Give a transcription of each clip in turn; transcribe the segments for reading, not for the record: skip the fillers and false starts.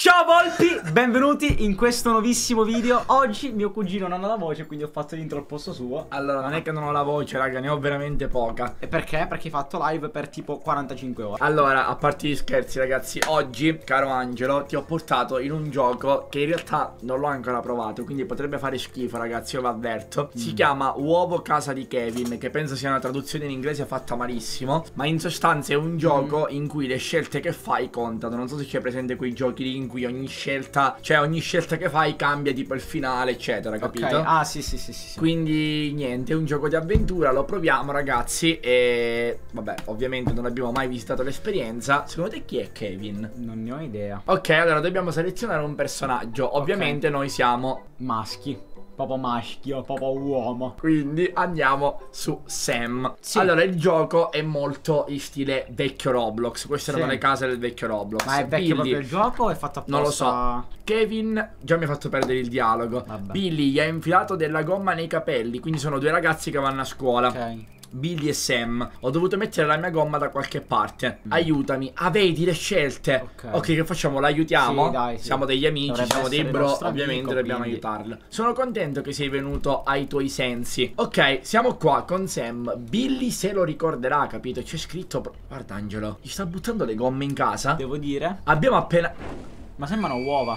Ciao volpi, benvenuti in questo nuovissimo video. Oggi mio cugino non ha la voce, quindi ho fatto l'intro al posto suo. Allora, non è che non ho la voce, raga, ne ho veramente poca. E perché? Perché hai fatto live per tipo 45 ore. Allora, a parte gli scherzi, ragazzi, oggi, caro Angelo, ti ho portato in un gioco che in realtà non l'ho ancora provato, quindi potrebbe fare schifo, ragazzi, io vi avverto. Si chiama Uovo Casa di Kevin, che penso sia una traduzione in inglese fatta malissimo, ma in sostanza è un gioco in cui le scelte che fai contano. Non so se c'è presente quei giochi in cui ogni scelta, cioè ogni scelta che fai cambia tipo il finale, eccetera, capito? Ok, ah sì. Quindi niente, è un gioco di avventura, lo proviamo, ragazzi. E vabbè, ovviamente non abbiamo mai visitato l'esperienza. Secondo te chi è Kevin? Non ne ho idea. Ok, allora dobbiamo selezionare un personaggio. Ovviamente noi siamo Maschi. Proprio maschio, proprio uomo. quindi andiamo su Sam. Sì. Allora, il gioco è molto in stile vecchio Roblox. Queste erano Sì. le case del vecchio Roblox. Ma è vecchio Billy, proprio il gioco o è fatto apposta? non lo so. Kevin già mi ha fatto perdere il dialogo. Vabbè. Billy gli ha infilato della gomma nei capelli. Quindi sono due ragazzi che vanno a scuola. Ok. Billy e Sam. Ho dovuto mettere la mia gomma da qualche parte. Aiutami. Ah, vedi le scelte. Ok, che facciamo? L'aiutiamo? Sì, dai, sì. Siamo degli amici, Dovrebbe siamo dei essere il bro. nostro Ovviamente amico, dobbiamo quindi. aiutarlo. Sono contento che sei venuto ai tuoi sensi. Ok, siamo qua con Sam. Billy se lo ricorderà, capito? C'è scritto. Guarda, Angelo, gli sta buttando le gomme in casa. Devo dire. Abbiamo appena Ma sembrano uova.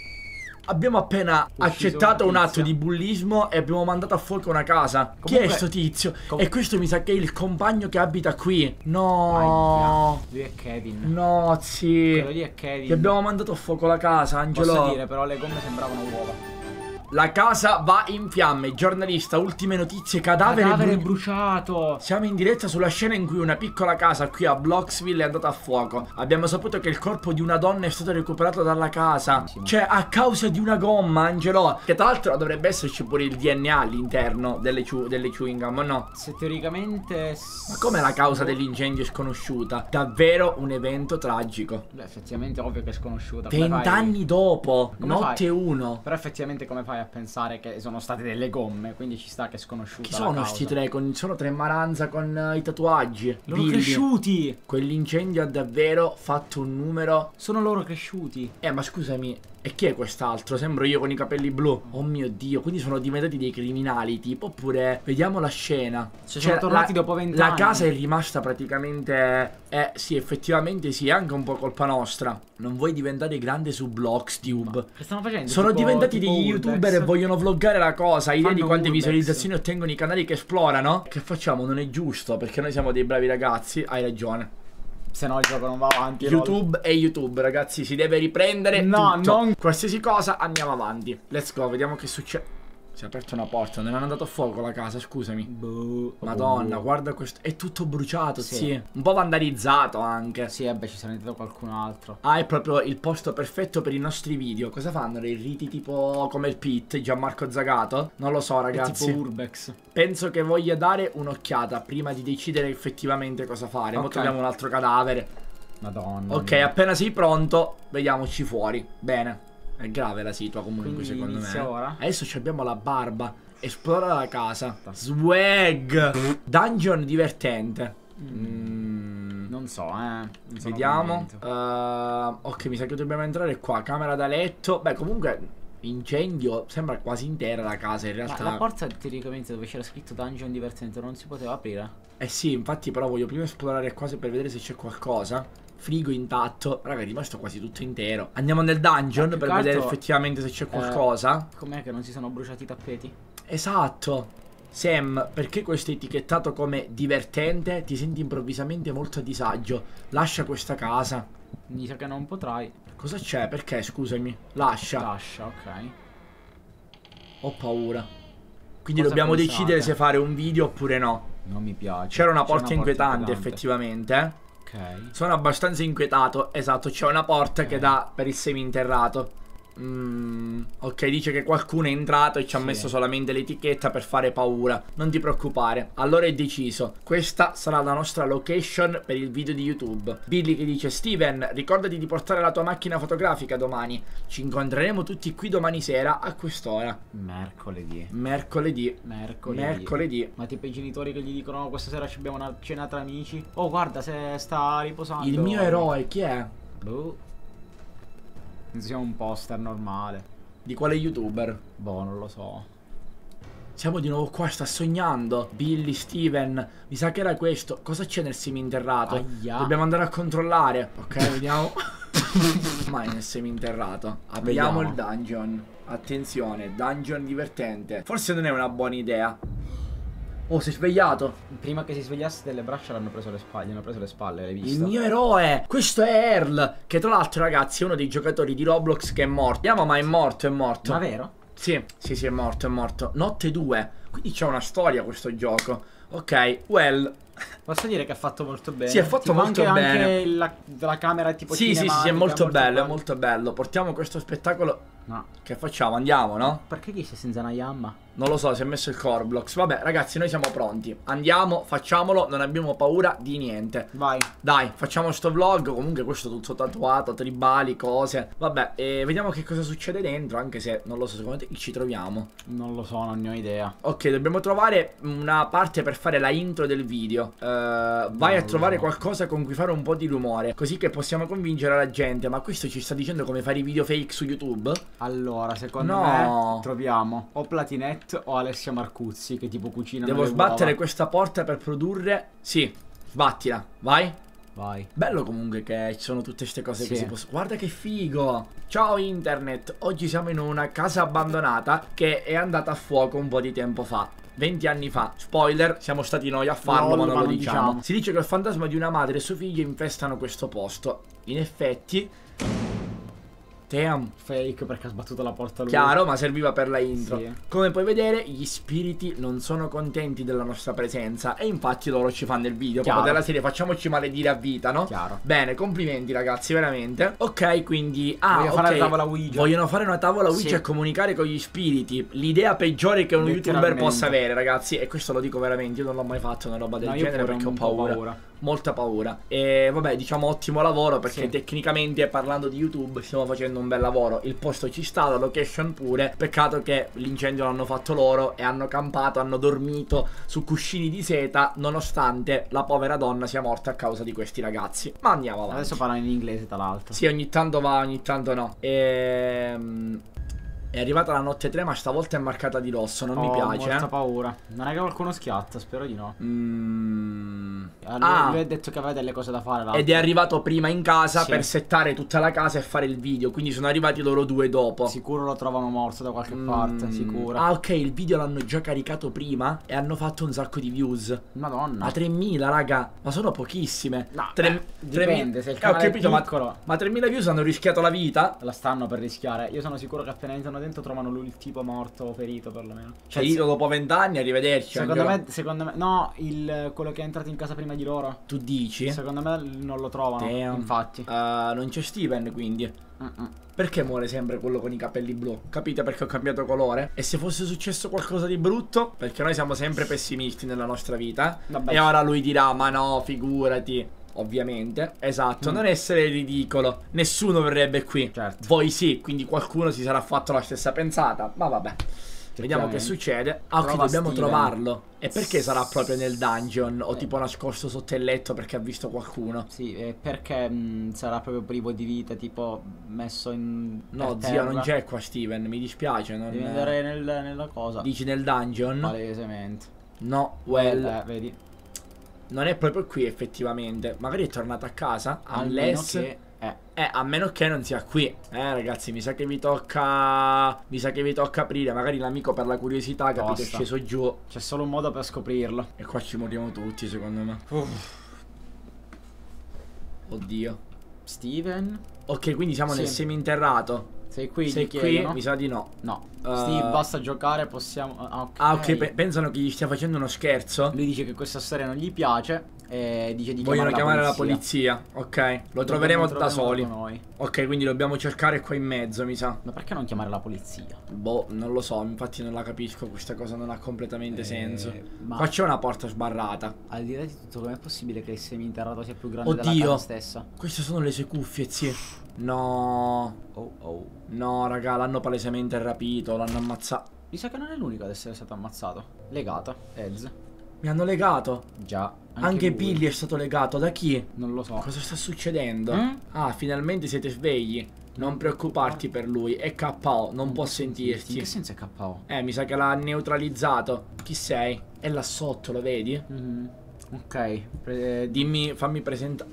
accettato un un atto tizio. di bullismo e abbiamo mandato a fuoco una casa. Chi è Comunque- sto tizio? E questo mi sa che è il compagno che abita qui. No. Lui è Kevin. No, sì. Quello lì è Kevin. Gli abbiamo mandato a fuoco la casa, Angelo. Posso dire, però le gomme sembravano uova. La casa va in fiamme. Giornalista, ultime notizie, cadavere bruciato. Siamo in diretta sulla scena in cui una piccola casa qui a Bloxville è andata a fuoco. Abbiamo saputo che il corpo di una donna è stato recuperato dalla casa. Cioè, a causa di una gomma, Angelo. Che tra l'altro dovrebbe esserci pure il DNA all'interno delle chewing gum, no? Se teoricamente. Ma come la causa dell'incendio è sconosciuta? Davvero un evento tragico. Beh, effettivamente ovvio che è sconosciuta. Come 20 fai? anni dopo, Come notte fai? 1. Però effettivamente come fai a pensare che sono state delle gomme? Quindi ci sta che è sconosciuta. Chi la sono causa. sti tre? Sono tre maranza con i tatuaggi. Loro Billy. cresciuti. Quell'incendio ha davvero fatto un numero. Sono loro cresciuti. Ma scusami, e chi è quest'altro? Sembro io con i capelli blu. Oh mio Dio, quindi sono diventati dei criminali, tipo, oppure vediamo la scena. Cioè, sono tornati dopo 20 La anni. casa è rimasta praticamente. Sì, effettivamente sì, è anche un po' colpa nostra. Non vuoi diventare grande su Bloxtube. Che stanno facendo? Sono Tipo- diventati tipo degli Urbex? youtuber e vogliono vloggare la cosa. Idea di Fanno quante Urbex. visualizzazioni ottengono i canali che esplorano? Che facciamo? Non è giusto, perché noi siamo dei bravi ragazzi. Hai ragione. Se no il gioco non va avanti. YouTube è YouTube, ragazzi, si deve riprendere No, tutto. non- Qualsiasi cosa, andiamo avanti. Let's go, vediamo che succede. Si è aperta una porta, non hanno andato a fuoco la casa, scusami. Boh. Madonna, guarda questo. È tutto bruciato, Sì. sì. Un po' vandalizzato anche. Sì, vabbè, ci sarà entrato qualcun altro. Ah, è proprio il posto perfetto per i nostri video. Cosa fanno? Dei riti tipo come il Pit, Gianmarco Zagato? Non lo so, È ragazzi. tipo Urbex. Penso che voglia dare un'occhiata prima di decidere effettivamente cosa fare. Mo Ok. troviamo un altro cadavere. Madonna. Ok, mia. appena sei pronto, vediamoci fuori. Bene. È grave la situa comunque, Quindi secondo inizia me. ora? Adesso ci abbiamo la barba. Esplora la casa. Swag. Dungeon divertente. Non so, non sono Vediamo. convinto. Ok, mi sa che dobbiamo entrare qua. Camera da letto. Beh, comunque, incendio. Sembra quasi intera la casa, in Ma realtà. la porta teoricamente dove c'era scritto dungeon divertente non si poteva aprire? Eh sì, infatti, però voglio prima esplorare qua per vedere se c'è qualcosa. Frigo intatto. Raga, è rimasto quasi tutto intero. Andiamo nel dungeon più per che vedere altro, effettivamente se c'è qualcosa. Com'è che non si sono bruciati i tappeti? Esatto. Sam, perché questo è etichettato come divertente? Ti senti improvvisamente molto a disagio. Lascia questa casa. Mi sa che non potrai. Cosa c'è? Perché, scusami? Lascia. Lascia, ok. Ho paura. Quindi Cosa dobbiamo pensate? decidere se fare un video oppure no. Non mi piace. C'era una C'è porta inquietante, effettivamente. Ok. Sono abbastanza inquietato. Esatto, c'è una porta che dà per il seminterrato. Ok, dice che qualcuno è entrato e ci ha messo solamente l'etichetta per fare paura. Non ti preoccupare. Allora è deciso. Questa sarà la nostra location per il video di YouTube. Billy che dice: Steven, ricordati di portare la tua macchina fotografica domani. Ci incontreremo tutti qui domani sera a quest'ora. Mercoledì. Mercoledì. Mercoledì. Ma tipo i genitori che gli dicono: "Oh, questa sera ci abbiamo una cena tra amici." Oh, guarda, se sta riposando. Il mio eroe chi è? Boh. Siamo un poster normale. Di quale youtuber? Boh, non lo so. Siamo di nuovo qua, sta sognando. Billy, Steven, mi sa che era questo. Cosa c'è nel seminterrato? Aia. Dobbiamo andare a controllare. Ok, vediamo. Mai nel seminterrato. Apriamo il dungeon. Attenzione, dungeon divertente. Forse non è una buona idea. Oh, si è svegliato. Prima che si svegliasse delle braccia l'hanno preso le spalle. Gli hanno preso le spalle, l'hai Il visto? mio eroe. Questo è Earl. Che tra l'altro, ragazzi, è uno dei giocatori di Roblox che è morto. Vediamo, ma è morto, è morto. Ma vero? Sì, è morto, è morto. Notte 2. Quindi c'è una storia questo gioco. Ok, well. Posso dire che ha fatto molto bene. Sì, ha fatto tipo molto bene. Anche la camera è tipo Sì, cinematica, è molto bello, è molto bello. Portiamo questo spettacolo. No. Che facciamo? Andiamo, no? Perché chi sei senza una yamma? Non lo so, si è messo il Corblox. Vabbè, ragazzi, noi siamo pronti. Andiamo, facciamolo, non abbiamo paura di niente. Vai. Dai, facciamo sto vlog. Comunque questo tutto tatuato, tribali, cose. Vabbè, vediamo che cosa succede dentro. Anche se, non lo so, secondo te chi ci troviamo? Non lo so, non ne ho idea. Ok, dobbiamo trovare una parte per fare la intro del video. Vai a trovare qualcosa con cui fare un po' di rumore, così che possiamo convincere la gente. Ma questo ci sta dicendo come fare i video fake su YouTube? Allora, secondo me troviamo o Platinette o Alessia Marcuzzi che tipo cucinano. Devo sbattere questa porta per produrre. Sì, sbattila, vai. Vai. Bello comunque che ci sono tutte queste cose sì. che si possono. Guarda che figo. Ciao internet. Oggi siamo in una casa abbandonata che è andata a fuoco un po' di tempo fa. 20 anni fa. Spoiler, siamo stati noi a farlo, ma non lo diciamo. Si dice che il fantasma di una madre e suo figlio infestano questo posto. In effetti damn. Fake perché ha sbattuto la porta lui. Chiaro, ma serviva per la intro. Sì. Come puoi vedere, gli spiriti non sono contenti della nostra presenza e infatti loro ci fanno il video. Chiaro. Proprio della serie facciamoci maledire a vita, no? Chiaro. Bene, complimenti ragazzi, veramente. Ok, quindi vogliono fare una tavola Ouija. Vogliono fare una tavola Ouija e comunicare con gli spiriti. L'idea peggiore che un youtuber possa avere, ragazzi. E questo lo dico veramente, io non l'ho mai fatto una roba del genere perché ho paura. Molta paura. E vabbè, diciamo ottimo lavoro perché tecnicamente parlando di YouTube stiamo facendo un bel lavoro. Il posto ci sta, la location pure. Peccato che l'incendio l'hanno fatto loro e hanno campato, hanno dormito su cuscini di seta nonostante la povera donna sia morta a causa di questi ragazzi. Ma andiamo avanti. Adesso parlano in inglese tra l'altro. Sì, ogni tanto va, ogni tanto no. È arrivata la notte 3 ma stavolta è marcata di rosso, non mi piace. Ho molta paura. Non è che qualcuno schiatta, spero di no. Lui ha detto che aveva delle cose da fare. Ed è arrivato prima in casa per settare tutta la casa e fare il video. Quindi sono arrivati loro due dopo. Sicuro lo trovano morto da qualche parte, sicuro. Ah ok, il video l'hanno già caricato prima e hanno fatto un sacco di views. Madonna. Ma 3000 raga, ma sono pochissime. No, dipende, se il canale ho capito, è piccolo. ma 3000 views hanno rischiato la vita? La stanno per rischiare. Io sono sicuro che appena entrano dentro trovano lui il tipo morto o ferito perlomeno. Cioè ferito dopo 20 anni, arrivederci. Secondo me no, quello che è entrato in casa prima di loro. Tu dici? Secondo me non lo trovano. Infatti non c'è Steven quindi. Perché muore sempre quello con i capelli blu? Capite perché ho cambiato colore? E se fosse successo qualcosa di brutto? Perché noi siamo sempre pessimisti nella nostra vita. Vabbè. E ora lui dirà ma no, figurati. Ovviamente, esatto, non essere ridicolo. Nessuno verrebbe qui. Certo. Voi sì, quindi qualcuno si sarà fatto la stessa pensata. Ma vabbè, vediamo che succede. Ah ok, dobbiamo trovarlo. E perché sarà proprio nel dungeon? O tipo nascosto sotto il letto perché ha visto qualcuno? Sì, perché sarà proprio privo di vita, tipo messo in... No zia, non c'è qua Steven, mi dispiace. Devi andare nella cosa. Dici nel dungeon? Palesemente. No, well vedi. Non è proprio qui effettivamente. Magari è tornato a casa. Unless a meno che non sia qui. Ragazzi, mi sa che vi tocca. Mi sa che vi tocca aprire. Magari l'amico per la curiosità, capito, è sceso giù. C'è solo un modo per scoprirlo. E qua ci moriamo tutti, secondo me. Oddio. Steven. Ok, quindi siamo nel seminterrato. Sei qui? Sei qui? Mi sa di no. No. Steve, basta giocare, possiamo... ok, pensano che gli stia facendo uno scherzo? Lui dice che questa storia non gli piace e dice di vogliono chiamare la polizia. Ok, lo troveremo da soli. Noi. Ok, quindi dobbiamo cercare qua in mezzo, mi sa. Ma perché non chiamare la polizia? Boh, non lo so, infatti non la capisco. Questa cosa non ha completamente senso. Qua c'è una porta sbarrata. Al di là di tutto, com'è possibile che il seminterrato sia più grande della casa stessa? Queste sono le sue cuffie, zii. No. No, raga, l'hanno palesemente rapito, l'hanno ammazzato. Mi sa che non è l'unico ad essere stato ammazzato. Legata, Ez. Mi hanno legato? Già. Anche Billy è stato legato, da chi? Non lo so. Cosa sta succedendo? Ah, finalmente siete svegli. Non preoccuparti per lui, è KO, non può In sentirti. che senso è KO? Mi sa che l'ha neutralizzato. Chi sei? È là sotto, lo vedi? Ok. Dimmi, fammi presentare.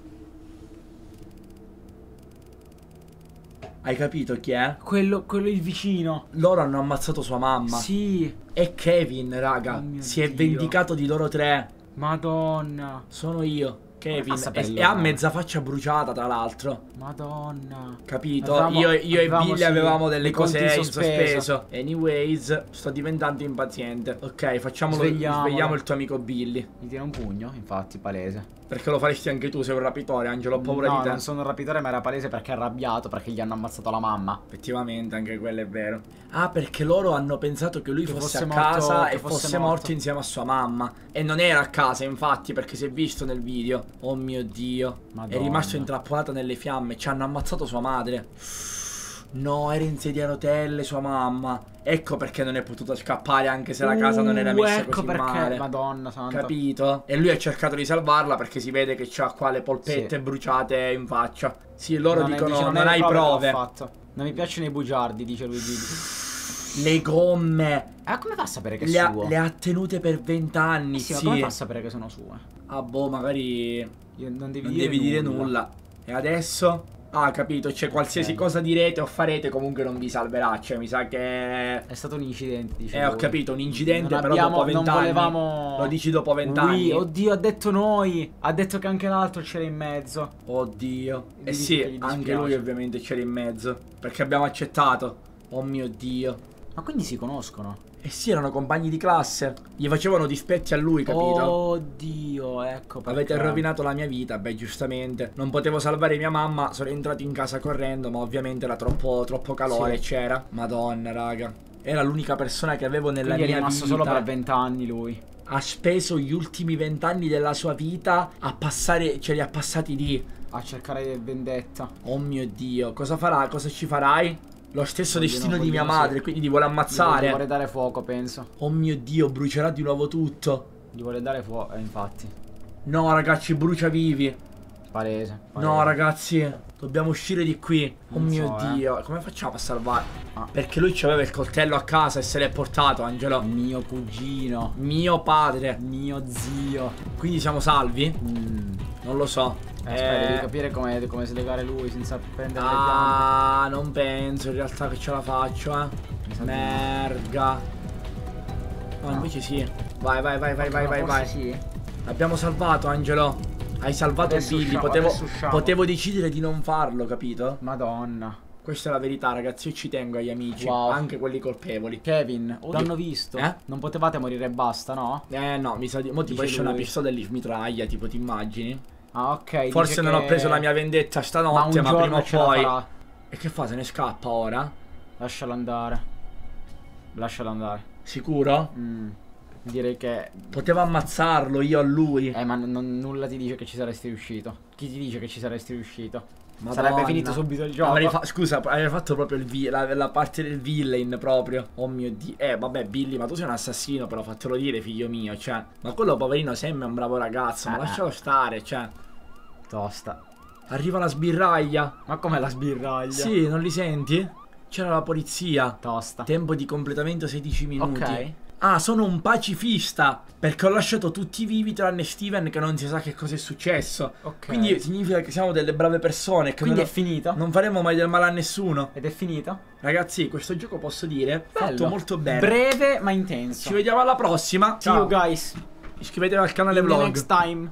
Hai capito chi è? Quello il vicino. Loro hanno ammazzato sua mamma. Sì. È Kevin, raga. Oh mio Si è Dio. vendicato di loro tre. Madonna. Sono io, Kevin. Come fa a saperlo? E ha mezza faccia bruciata, tra l'altro. Capito? Capito? Avevamo- io e avevamo, Billy sì, avevamo delle dei conti cose in in sospeso. sospeso. Anyways, sto diventando impaziente. Ok, Svegliamolo. svegliamo il tuo amico Billy. Mi tira un pugno, infatti, palese. Perché lo faresti anche tu, sei un rapitore, Angelo, ho paura No, di te. non sono un rapitore, ma era palese perché è arrabbiato perché gli hanno ammazzato la mamma. Effettivamente, anche quello è vero. Ah, perché loro hanno pensato che lui Che fosse a fosse morto- casa che e fosse fosse morto. morto insieme a sua mamma. E non era a casa, infatti, perché si è visto nel video. Oh mio Dio. Madonna. È rimasto intrappolato nelle fiamme. Ci hanno ammazzato sua madre. No, era in sedia a rotelle sua mamma. Ecco perché non è potuto scappare, anche se la casa non era messa ecco così perché. male. Madonna santa. Capito? E lui ha cercato di salvarla perché si vede che c'ha qua le polpette Sì. bruciate in faccia. Sì, loro Non è- dicono dice, non è hai che l'ho prove. fatto. Non mi piacciono i bugiardi, dice lui. Le gomme. Come fa a sapere che è Le ha, suo? le ha tenute per 20 anni, Sì, sì. ma come fa a sapere che sono sue? Ah, boh, magari Non devi non dire devi dire nulla. E adesso? Ah, capito, cioè qualsiasi Ok. cosa direte o farete comunque non vi salverà. Cioè, mi sa che... È stato un incidente, dice ho lui. capito, un incidente, Non però abbiamo- dopo 20 non anni. volevamo- Lo dici dopo 20 Ui, anni. oddio, ha detto noi. Ha detto che anche l'altro c'era in mezzo. Oddio. Gli Eh dici sì, che gli anche dispiace. lui ovviamente c'era in mezzo. Perché abbiamo accettato. Oh mio Dio. Ma quindi si conoscono? Eh sì, erano compagni di classe. Gli facevano dispetti a lui, capito? Oddio, ecco perché. Avete rovinato la mia vita, beh, giustamente. Non potevo salvare mia mamma, sono entrato in casa correndo, ma ovviamente era troppo calore, Sì. c'era. Madonna, raga. Era l'unica persona che avevo nella Quindi è mia rimasto vita. solo per 20 anni lui. Ha speso gli ultimi 20 anni della sua vita a passare, ce li ha passati lì. A cercare vendetta. Oh mio Dio, cosa farà? Cosa ci farai? Lo stesso destino di mia vogliono, madre, sì. quindi ti vuole Gli ammazzare. vuole dare fuoco, penso. Oh mio Dio, brucerà di nuovo tutto. Gli vuole dare fuoco, infatti. No, ragazzi, brucia vivi. Palese. No, ragazzi, dobbiamo uscire di qui. Oh Non mio so, Dio, come facciamo a salvare? Ah. Perché lui aveva il coltello a casa e se l'è portato, Angelo. Mio cugino. Mio padre. Mio zio. Quindi siamo salvi? Mm. Non lo so. Aspetta, devi capire come slegare lui senza prendere le piante. Ah, non penso in realtà che ce la faccio, Mi sa di- Merga. No, invece sì. Vai, vai, vai, vai, vai, vai, Forse vai. sì. L'abbiamo salvato, Angelo. Hai salvato Adesso Billy. usciamo, Potevo, adesso usciamo. potevo decidere di non farlo, capito? Madonna. Questa è la verità, ragazzi. Io ci tengo agli amici, Wow. anche quelli colpevoli. Kevin, l'hanno visto? Eh? Non potevate morire e basta, no? No, mi sa di. Mo tipo Dice esce una lui. pistola e li mitraglia, tipo, ti immagini? Ah, ok. Forse dice non ho che- preso la mia vendetta Ma stanotte, un ma, giorno prima o ce la poi. farà. E che fa? Se ne scappa ora? Lascialo andare. Lascialo andare. Sicuro? Direi che... Potevo ammazzarlo io a lui. Ma nulla ti dice che ci saresti riuscito. Chi ti dice che ci saresti riuscito? Madonna. Sarebbe finito subito il gioco. Scusa, avrei fatto proprio la parte del villain proprio. Oh mio Dio. Vabbè, Billy, ma tu sei un assassino, però fatelo dire, figlio mio. Cioè, ma quello poverino Sam è un bravo ragazzo. Ma lascialo stare, cioè. Tosta. Arriva la sbirraglia. Ma com'è la sbirraglia? Sì, non li senti? C'era la polizia. Tosta. Tempo di completamento 16 minuti. Ok. Ah, sono un pacifista. Perché ho lasciato tutti vivi tranne Steven, che non si sa che cosa è successo. Ok. Quindi significa che siamo delle brave persone. Che Quindi non, è finita? non faremo mai del male a nessuno. Ed è finita? Ragazzi, questo gioco posso dire fatto Bello. molto bene. Breve ma intenso. Ci vediamo alla prossima. See you guys. Iscrivetevi al canale In the vlog. next time.